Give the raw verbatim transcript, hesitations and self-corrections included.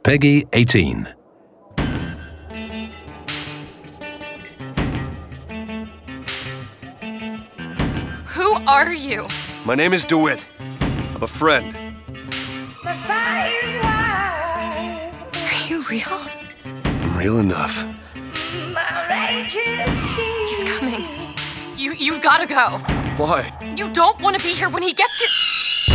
Peggy eighteen. Who are you? My name is DeWitt. I'm a friend. Are you real? I'm real enough. He's coming. You, you've gotta go. Why? You don't want to be here when he gets here.